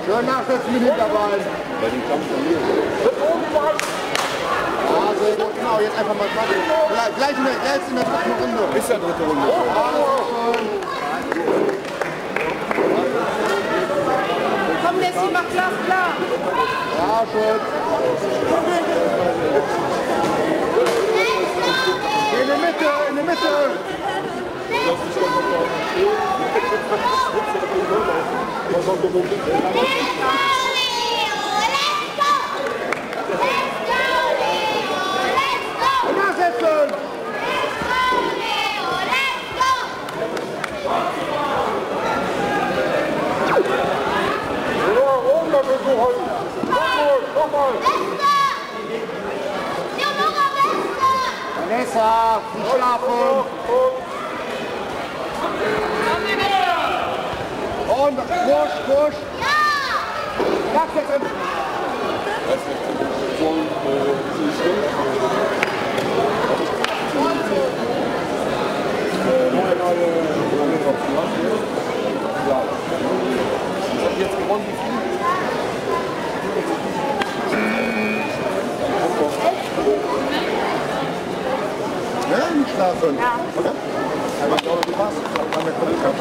Schön nachsetzen mit Hinterbein. Bei den Kampf von mir. Ja, sehr gut. Genau, jetzt einfach mal machen. Gleich in der dritten Runde. Ist ja dritte Runde. Ja, schön. Komm, Nessie, mach klar. Ja, schön. In der Mitte, in der Mitte. Nachsetzen. Vanessa, nicht schlafen. Und push. Nachsetzen. Jetzt gewonnen. Ja, nicht schlafen. Ja. Aber ich glaube, du warst an der Qualifikation.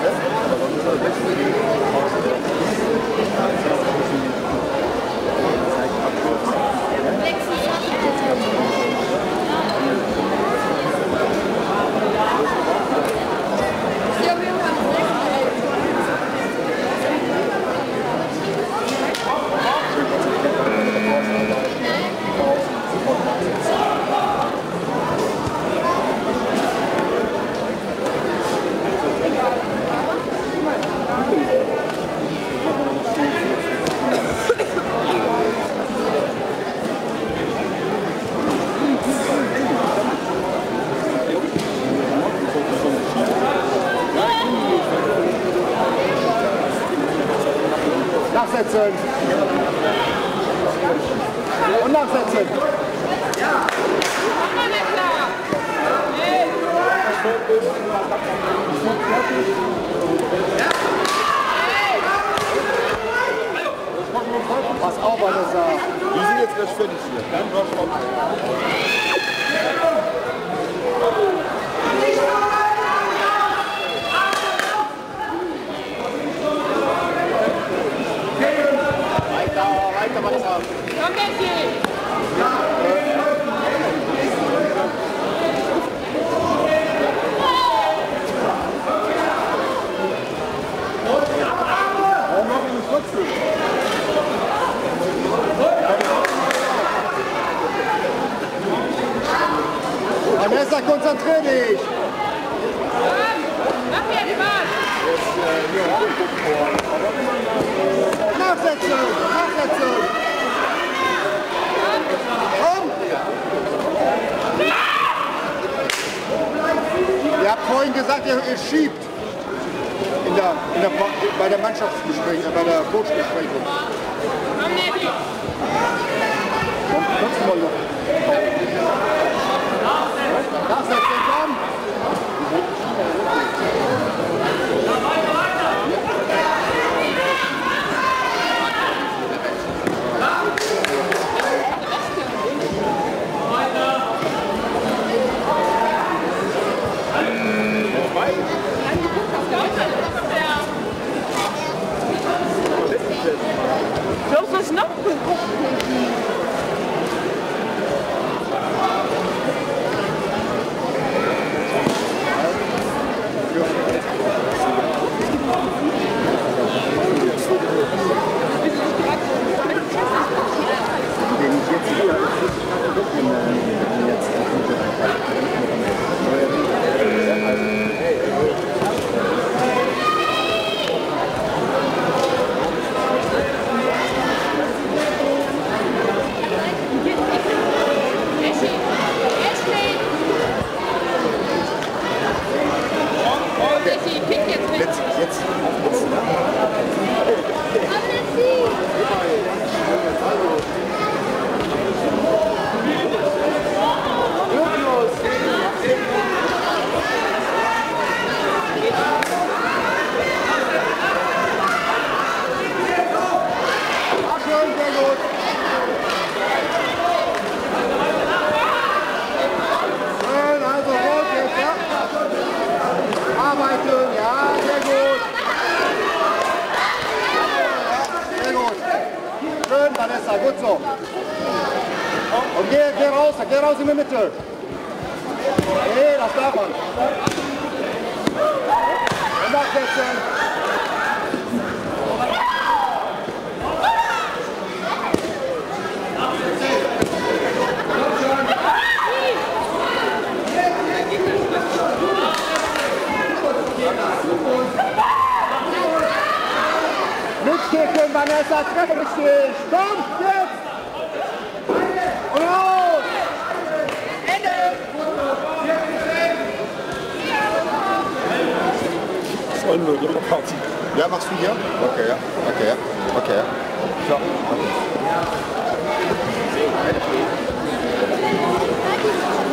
Nachsetzen. Und nachsetzen. Mach mal nicht klar. Pass auf, Vanessa. Wir sind jetzt gleich fertig hier. Dann war schon. Weiter, Vanessa. Komm, Nessie. Warum machen wir nicht trotzdem? Vanessa, konzentrier dich! Mach jetzt mal. Nachsetzen! Komm! Ihr habt vorhin gesagt, ihr schiebt. Bei der Mannschaftsbesprechung, bei der Coachbesprechung. Komm, Nessie. Komm, kannst du mal noch. Nachsetzen, komm! Los, was noch? gut so. Und geh raus in die Mitte. Nee, das darf man. Und nachsetzen. Mitkicken, Vanessa, treff richtig. Komm, jetzt! Und raus! Ende! 2-0, Party. Ja, machst du hier? Okay, ja. Okay, ja. Okay, ja. Klar. Okay.